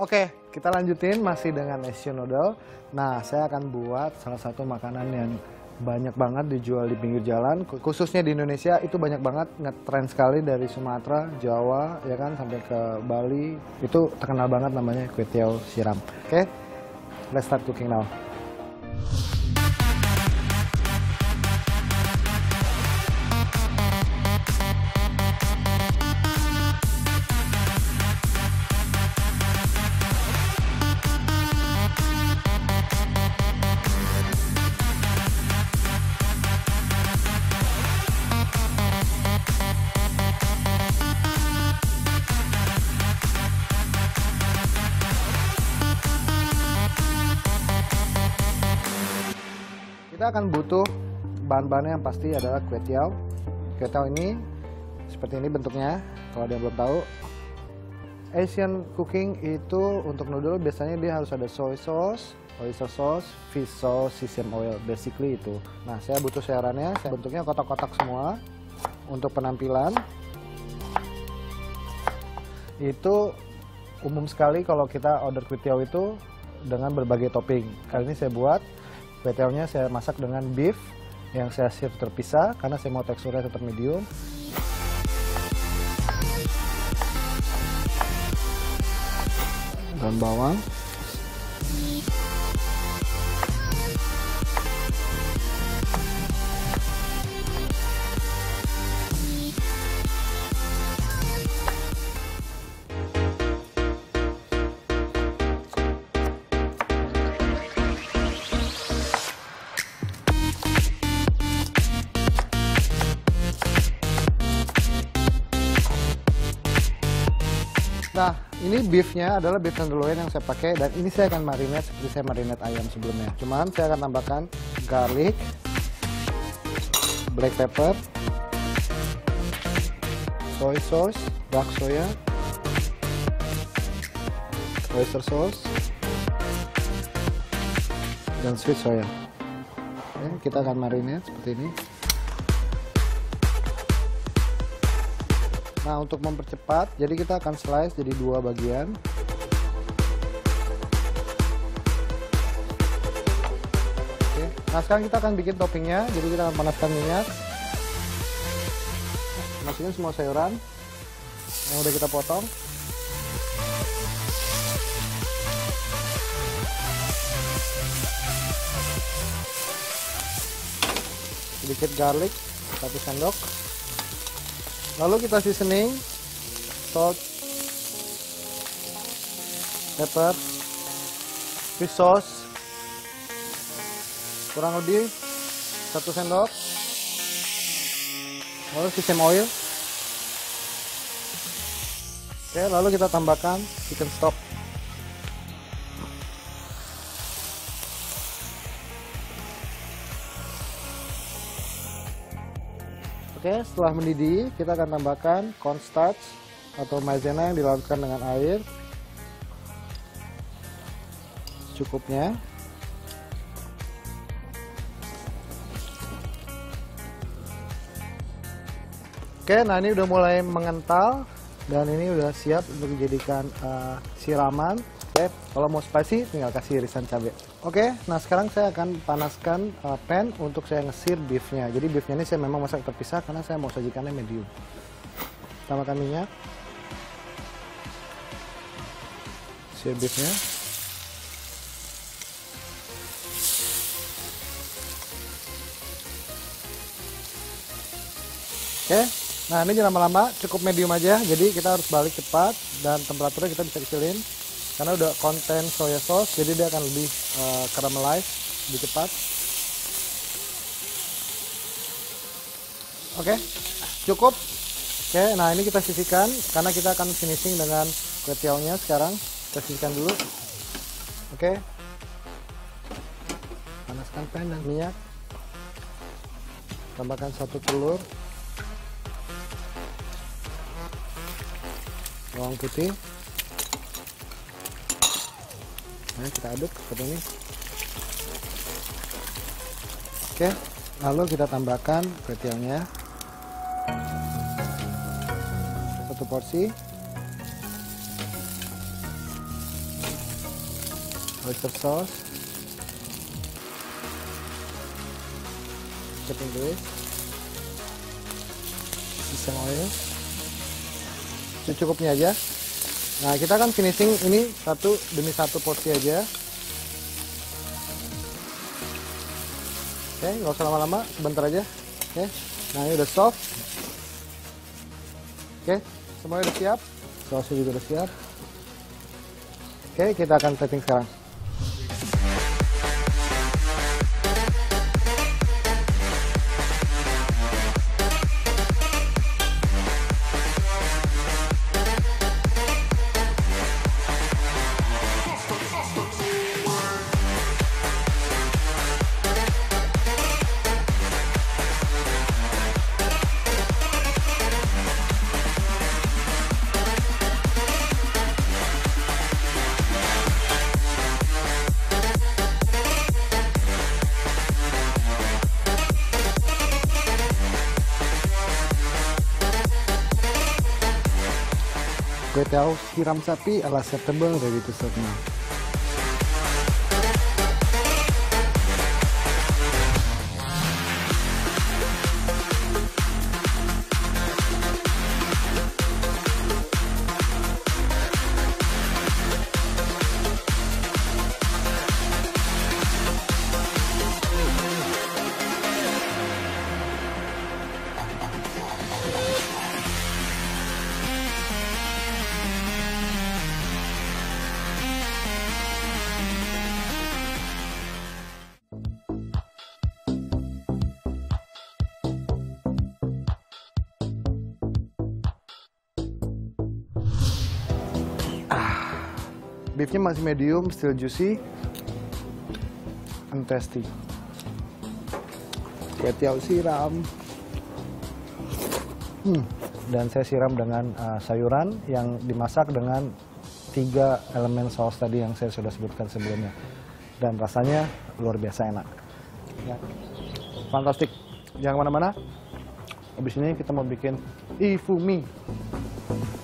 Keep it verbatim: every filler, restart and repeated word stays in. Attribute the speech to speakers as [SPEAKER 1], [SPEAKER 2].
[SPEAKER 1] Oke, kita lanjutin masih dengan Asian noodle. Nah, saya akan buat salah satu makanan yang banyak banget dijual di pinggir jalan, khususnya di Indonesia itu banyak banget, ngetren sekali dari Sumatera, Jawa, ya kan, sampai ke Bali. Itu terkenal banget namanya kue tiaw siram. Oke, let's start cooking now. Kita akan butuh bahan-bahannya yang pasti adalah kue tiaw. Kue tiaw ini seperti ini bentuknya. Kalau ada yang belum tahu, Asian cooking itu untuk noodle biasanya dia harus ada soy sauce, oyster sauce, fish sauce, sesame oil, basically itu. Nah, saya butuh cairannya, saya bentuknya kotak-kotak semua. Untuk penampilan itu umum sekali kalau kita order kue tiaw itu dengan berbagai topping. Kali ini saya buat kue tiawnya saya masak dengan beef yang saya serve terpisah karena saya mau teksturnya tetap medium. Daun bawang. Nah, ini beefnya adalah beef tenderloin yang saya pakai dan ini saya akan marinate seperti saya marinate ayam sebelumnya. Cuman saya akan tambahkan garlic, black pepper, soy sauce, dark soya, oyster sauce, dan sweet soya. Oke, kita akan marinate seperti ini. Nah, untuk mempercepat, jadi kita akan slice jadi dua bagian. Oke. Nah, sekarang kita akan bikin toppingnya. Jadi kita akan panaskan minyak. Masukin semua sayuran yang udah kita potong. Sedikit garlic, satu sendok. Lalu kita seasoning, salt, pepper, fish sauce, kurang lebih satu sendok. Lalu sesame oil. Oke, lalu kita tambahkan chicken stock. Oke, setelah mendidih, kita akan tambahkan cornstarch atau maizena yang dilarutkan dengan air secukupnya. Oke, nah ini udah mulai mengental dan ini udah siap untuk dijadikan uh, siraman. Oke, kalau mau spicy tinggal kasih irisan cabai. Oke, nah sekarang saya akan panaskan uh, pan untuk saya ngesir beefnya. Jadi beefnya ini saya memang masak terpisah karena saya mau sajikannya medium. Tambahkan minyak. Sir beefnya. Oke, nah ini jangan lama-lama, cukup medium aja. Jadi kita harus balik cepat dan temperaturnya kita bisa kecilin. Karena udah konten soya sauce, jadi dia akan lebih uh, caramelize, lebih cepat. Oke, cukup. Oke, nah ini kita sisihkan, karena kita akan finishing dengan kue tiawnya sekarang. Kita sisihkan dulu. Oke. Panaskan pan dan minyak. Tambahkan satu telur. Bawang putih. Nah, kita aduk seperti ini. Oke, lalu kita tambahkan kue tiawnya. Satu porsi. oyster sauce, chicken grease, sesame oil. Secukupnya aja. Nah, kita akan finishing ini satu demi satu porsi aja. Oke, nggak usah lama-lama, sebentar aja. Oke, nah ini udah soft. Oke, semuanya udah siap. Sausnya juga udah siap. Oke, kita akan setting sekarang. Kue tiaw siram sapi ala acceptable, ready to serve now. Beefnya masih medium, still juicy, and tasty. Kue tiaw siram. Hmm. Dan saya siram dengan uh, sayuran yang dimasak dengan tiga elemen saus tadi yang saya sudah sebutkan sebelumnya. Dan rasanya luar biasa enak. Ya. Fantastik. Jangan kemana-mana. Habis ini kita mau bikin ifumi.